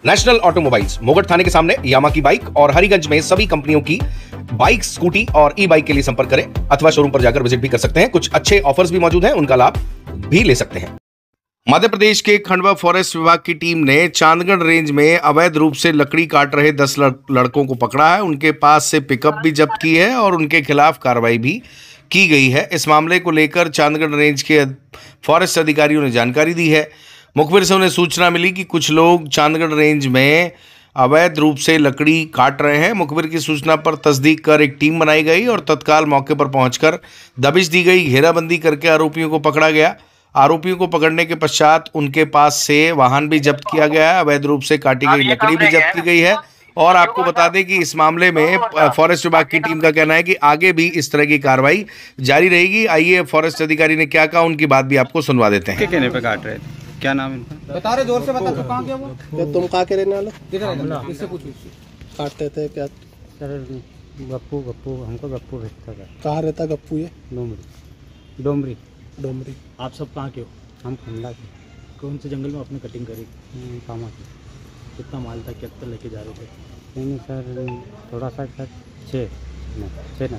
National automobiles मोगट थाने के सामने यामा की बाइक और हरिगंज में सभी कंपनियों की बाइक, स्कूटी और ई बाइक के लिए संपर्क करें अथवा शोरूम पर जाकर विजिट भी कर सकते हैं। कुछ अच्छे ऑफर्स भी मौजूद हैं, उनका लाभ भी ले सकते हैं। मध्य प्रदेश के खंडवा फॉरेस्ट विभाग की टीम ने चांदगढ़ रेंज में अवैध रूप से लकड़ी काट रहे 10 लड़कों को पकड़ा है। उनके पास से पिकअप भी जब्त की है और उनके खिलाफ कार्रवाई भी की गई है। इस मामले को लेकर चांदगढ़ रेंज के फॉरेस्ट अधिकारियों ने जानकारी दी है। मुखबिर से उन्हें सूचना मिली कि कुछ लोग चांदगढ़ रेंज में अवैध रूप से लकड़ी काट रहे हैं। मुखबिर की सूचना पर तस्दीक कर एक टीम बनाई गई और तत्काल मौके पर पहुंचकर दबिश दी गई। घेराबंदी करके आरोपियों को पकड़ा गया। आरोपियों को पकड़ने के पश्चात उनके पास से वाहन भी जब्त किया गया है। अवैध रूप से काटी गई लकड़ी भी जब्त की गई है। और आपको बता दें कि इस मामले में फॉरेस्ट विभाग की टीम का कहना है कि आगे भी इस तरह की कार्रवाई जारी रहेगी। आइए फॉरेस्ट अधिकारी ने क्या कहा, उनकी बात भी आपको सुनवा देते हैं। कहने पे काट रहे थे, क्या नाम इनका बता रहे, जोर से बता। तो कहाँ गया वो? तुम कहाँ के रहने वाले? किससे पूछो? काटते थे क्या? गप्पू हमको गप्पू भेजता था। कहाँ रहता गप्पू? ये डोमरी। आप सब कहाँ के हो? हम खंडा के। कौन से जंगल में आपने कटिंग करी? कामा के। कितना माल था, कितना लेके जा रहे थे? नहीं सर, थोड़ा सा सर 6 न।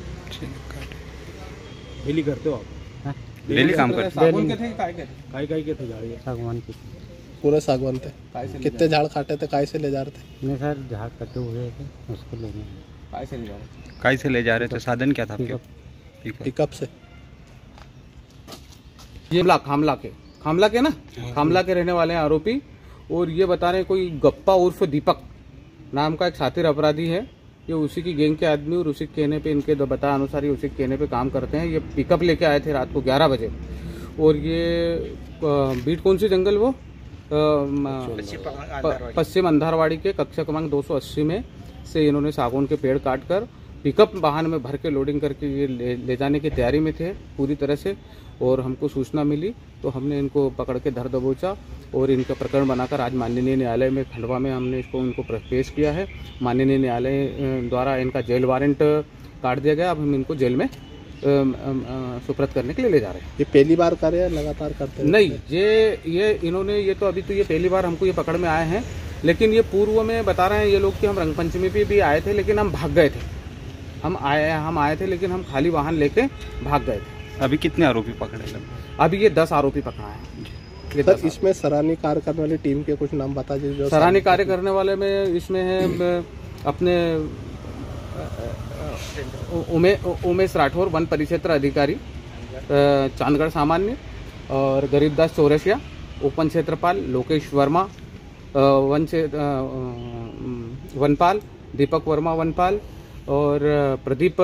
डेली करते हो आप? हाँ? डेली काम करते? सागवान के थे, काय के थे झाड़? सागवान की। पूरे सागवान थे। कितने झाड़ काटे थे? काय से ले जा रहे थे? नहीं सर, झाड़ कटे हुए थे, उसको लेने। काय से ले जा रहे थे? काय से ले जा रहे थे? साधन क्या था आपके? पिकअप से। ये खामला के ना, खामला के रहने वाले हैं आरोपी। और ये बता रहे हैं कोई गप्पा उर्फ दीपक नाम का एक साथी अपराधी है। ये उसी की गैंग के आदमी और उसी के कहने पे, इनके बता अनुसार ये उसी के कहने पे काम करते हैं। ये पिकअप लेके आए थे रात को 11 बजे। और ये बीट कौन सी जंगल वो पश्चिम अंधारवाड़ी के कक्षा क्रमांक 280 में से इन्होंने सागौन के पेड़ काट कर पिकअप वाहन में भर के लोडिंग करके ये ले जाने की तैयारी में थे पूरी तरह से। और हमको सूचना मिली तो हमने इनको पकड़ के धर दबोचा और इनका प्रकरण बनाकर आज माननीय न्यायालय में खंडवा में हमने इनको पेश किया है। माननीय न्यायालय द्वारा इनका जेल वारंट काट दिया गया। अब हम इनको जेल में सुप्रत करने के लिए ले जा रहे हैं। ये पहली बार कर रहे हैं, लगातार करते हैं? नहीं, ये इन्होंने ये तो अभी तो ये पहली बार हमको ये पकड़ में आए हैं। लेकिन ये पूर्व में बता रहे हैं ये लोग कि हम रंगपंचमी पे भी आए थे, लेकिन हम भाग गए थे। हम आए थे लेकिन हम खाली वाहन लेके भाग गए थे। अभी कितने आरोपी पकड़े लगे? अभी ये 10 आरोपी पकड़ा है। सर, इसमें सराहनीय कार्य करने वाली टीम के कुछ नाम बता दीजिए। सराहनीय कार्य करने वाले में इसमें है अपने उमेश राठौर, वन परिक्षेत्र अधिकारी चांदगढ़ सामान्य, और गरीबदास चौरसिया ओपन क्षेत्रपाल, लोकेश वर्मा वनपाल, दीपक वर्मा वनपाल, और प्रदीप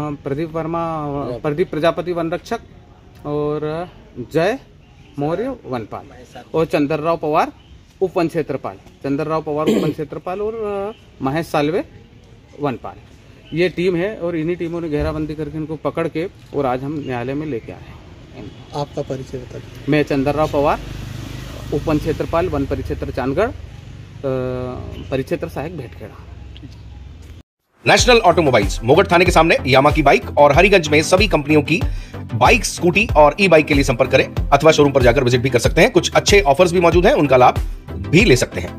प्रजापति वन रक्षक, और जय मौर्य वनपाल, और चंद्रराव पवार उपवन क्षेत्रपाल, और महेश सालवे वनपाल। ये टीम है और इन्हीं टीमों ने घेराबंदी करके इनको पकड़ के और आज हम न्यायालय में लेके आए हैं। आपका परिचय बता दीजिए। मैं चंद्रराव पवार, उपवन क्षेत्रपाल, वन परिक्षेत्र चांदगढ़, परिक्षेत्र सहायक भेटखेड़ा। नेशनल ऑटोमोबाइल्स मोगट थाने के सामने यामा की बाइक और हरिगंज में सभी कंपनियों की बाइक, स्कूटी और ई बाइक के लिए संपर्क करें अथवा शोरूम पर जाकर विजिट भी कर सकते हैं। कुछ अच्छे ऑफर्स भी मौजूद हैं, उनका लाभ भी ले सकते हैं।